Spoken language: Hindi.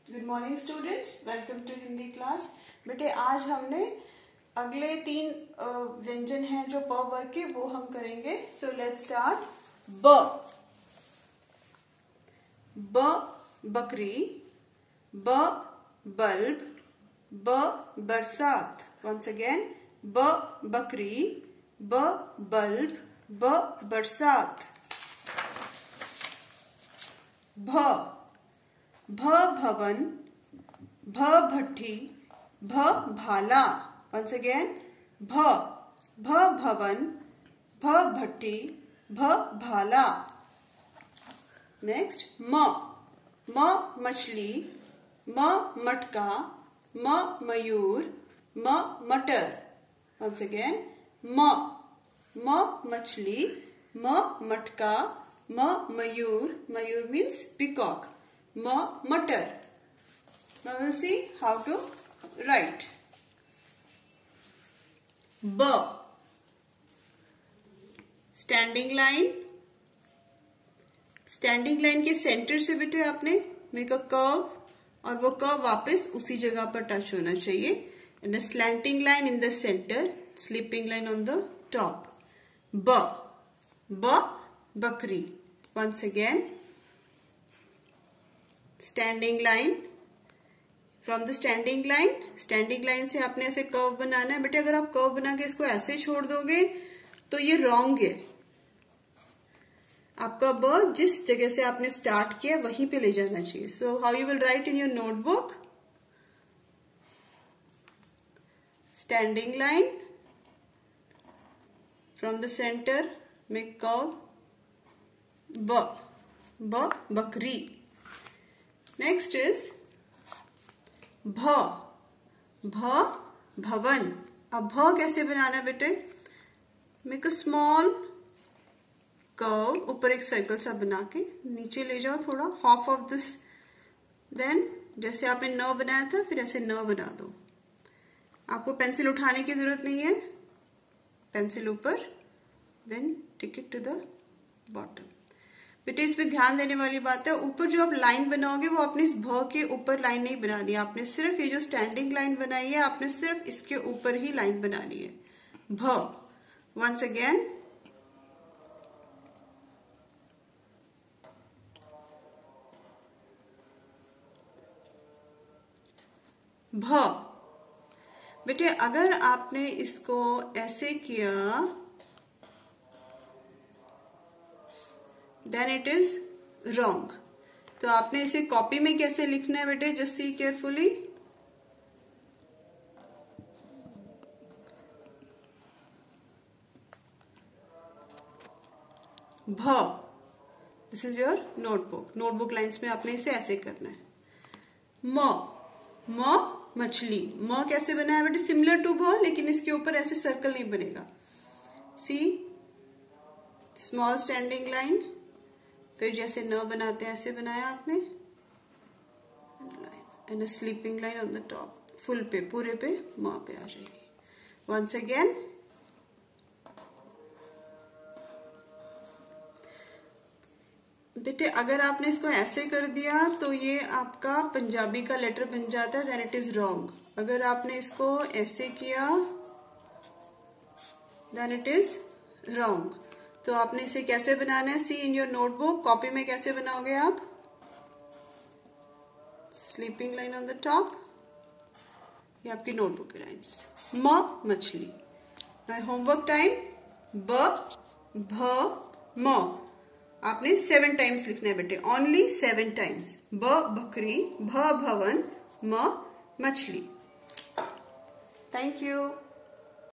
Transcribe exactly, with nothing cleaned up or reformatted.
Good morning students, welcome to Hindi class. बेटे आज हमने अगले तीन व्यंजन हैं जो प वर्ग के, वो हम करेंगे। So let's start. ब ब बकरी, ब बल्ब, ब बरसात। वंस अगेन, ब बकरी, ब बल्ब, ब बरसात। भ भ भवन, भ भट्टी, भ भाला। वंस अगेन, भ भ भवन, भ भट्टी, भ भाला। नेक्स्ट, म म मछली, म मटका, म मयूर, म मटर। वंस अगेन, म म मछली, म मटका, म मयूर, मयूर मीन्स पीकॉक, म मटर। Now we'll see how to write. ब स्टैंडिंग लाइन, स्टैंडिंग लाइन के सेंटर से बेटे आपने मेक अ कर्व, और वो कर्व वापस उसी जगह पर टच होना चाहिए। And a slanting line in the centre, sleeping line on the top. ब ब बकरी। Once again, standing line, from the standing line, standing line से आपने ऐसे कर्व बनाना है। बेटे अगर आप कर्व बना के इसको ऐसे छोड़ दोगे तो ये रॉन्ग है। आपका ब जिस जगह से आपने स्टार्ट किया वहीं पे ले जाना चाहिए। So how you will write in your notebook, standing line, from the centre make curve, ब ब बकरी। नेक्स्ट इज भ भ भवन। अब भ कैसे बनाना है बेटे, मेक अ स्मॉल कर्व, ऊपर एक सर्कल सा बना के नीचे ले जाओ थोड़ा, हाफ ऑफ दिस। देन जैसे आपने न बनाया था फिर ऐसे न बना दो। आपको पेंसिल उठाने की जरूरत नहीं है, पेंसिल ऊपर, then take it to the bottom. बेटे इसमें ध्यान देने वाली बात है, ऊपर जो आप लाइन बनाओगे वो आपने इस भ के ऊपर लाइन नहीं बनानी है। आपने सिर्फ ये जो स्टैंडिंग लाइन बनाई है, आपने सिर्फ इसके ऊपर ही लाइन बनानी है। भ वंस अगेन, भ। बेटे अगर आपने इसको ऐसे किया देन इट इज रॉन्ग। तो आपने इसे कॉपी में कैसे लिखना है बेटे, जस्ट सी केयरफुली। भ, this is your notebook. Notebook lines में आपने इसे ऐसे करना है। म म मछली। म कैसे बना है बेटे, सिमिलर टू भ, लेकिन इसके ऊपर ऐसे सर्कल नहीं बनेगा। सी, स्मॉल स्टैंडिंग लाइन, फिर जैसे न बनाते हैं ऐसे बनाया आपने, and a sleeping line on the top, full पे, पूरे पे म पे आ जाएगी। वंस अगेन, बेटे अगर आपने इसको ऐसे कर दिया तो ये आपका पंजाबी का लेटर बन जाता है, देन इट इज रॉन्ग। अगर आपने इसको ऐसे किया देन इट इज रॉन्ग। तो आपने इसे कैसे बनाना है, see in your notebook. Copy में कैसे बनाओगे आप, sleeping line on the top, ये आपकी नोटबुक की लाइन्स। म मछली। होमवर्क टाइम, ब भ म आपने सेवन टाइम्स लिखना है बेटे, ओनली सेवन टाइम्स। ब बकरी, भ भवन, म मछली। Thank you.